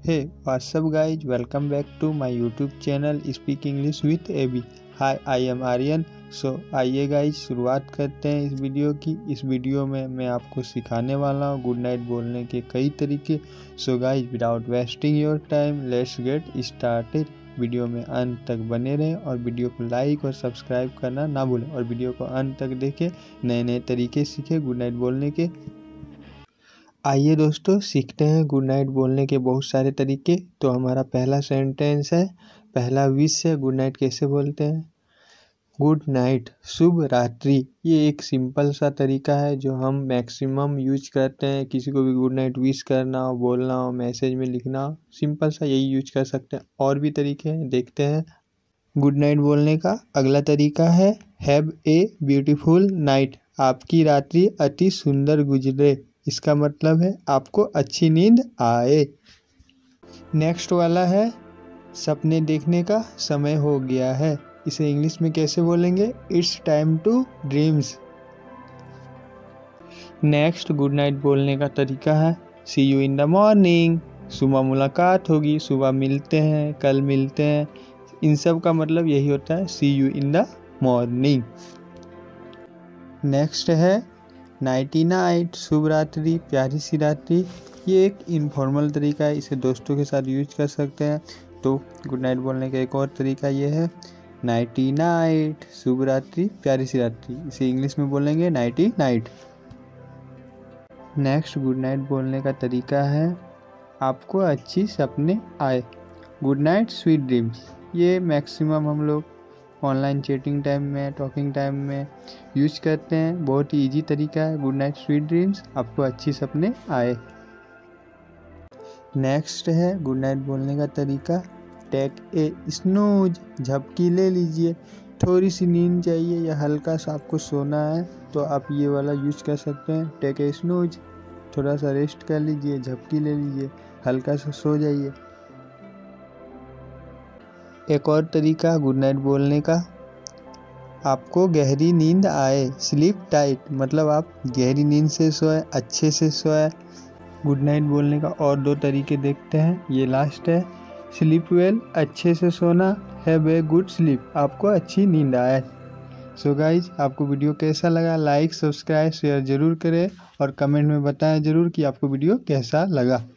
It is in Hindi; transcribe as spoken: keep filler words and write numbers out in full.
Hey, what's up guys? Welcome back to my YouTube channel Speak English with A B. Hi, I am Aryan. So आइए गाइज शुरुआत करते हैं इस वीडियो की। इस वीडियो में मैं आपको सिखाने वाला हूँ गुड नाइट बोलने के कई तरीके। So guys without wasting your time let's get started. Video में अंत तक बने रहें और वीडियो को लाइक और सब्सक्राइब करना ना भूलें और वीडियो को अंत तक देखें, नए नए तरीके सीखें गुड नाइट बोलने के। आइए दोस्तों सीखते हैं गुड नाइट बोलने के बहुत सारे तरीके। तो हमारा पहला सेंटेंस है, पहला विश है गुड नाइट कैसे बोलते हैं। गुड नाइट, शुभ रात्रि। ये एक सिंपल सा तरीका है जो हम मैक्सिमम यूज करते हैं। किसी को भी गुड नाइट विश करना हो, बोलना हो, मैसेज में लिखना हो, सिंपल सा यही यूज कर सकते हैं। और भी तरीके हैं, देखते हैं। गुड नाइट बोलने का अगला तरीका है हैव ए ब्यूटीफुल नाइट। आपकी रात्रि अति सुंदर गुजरे। इसका मतलब है आपको अच्छी नींद आए। नेक्स्ट वाला है सपने देखने का समय हो गया है। इसे इंग्लिश में कैसे बोलेंगे? It's time to dreams. Next good night बोलने का तरीका है see you in the morning. सुबह मुलाकात होगी, सुबह मिलते हैं, कल मिलते हैं। इन सब का मतलब यही होता है see you in the morning. Next है नाइटी नाइट, शुभ रात्रि, प्यारी सी रात्रि। ये एक इनफॉर्मल तरीका है, इसे दोस्तों के साथ यूज कर सकते हैं। तो गुड नाइट बोलने का एक और तरीका ये है नाइटी नाइट, शुभ रात्रि, प्यारी सी रात्रि। इसे इंग्लिश में बोलेंगे nighty night. Next good night बोलने का तरीका है आपको अच्छी सपने आए। Good night sweet dreams. ये मैक्सिमम हम लोग ऑनलाइन चैटिंग टाइम में, टॉकिंग टाइम में यूज करते हैं। बहुत ही इजी तरीका है गुड नाइट स्वीट ड्रीम्स, आपको अच्छी सपने आए। नेक्स्ट है गुड नाइट बोलने का तरीका टेक ए स्नूज। झपकी ले लीजिए। थोड़ी सी नींद चाहिए या हल्का सा आपको सोना है तो आप ये वाला यूज कर सकते हैं टेक ए स्नूज। थोड़ा सा रेस्ट कर लीजिए, झपकी ले लीजिए, हल्का सा सो जाइए। एक और तरीका गुड नाइट बोलने का आपको गहरी नींद आए। स्लीप टाइट, मतलब आप गहरी नींद से सोए, अच्छे से सोए। गुड नाइट बोलने का और दो तरीके देखते हैं, ये लास्ट है स्लीप वेल, अच्छे से सोना, हैव ए गुड स्लीप, आपको अच्छी नींद आए। सो गाइज आपको वीडियो कैसा लगा? लाइक सब्सक्राइब शेयर जरूर करें और कमेंट में बताएं जरूर कि आपको वीडियो कैसा लगा।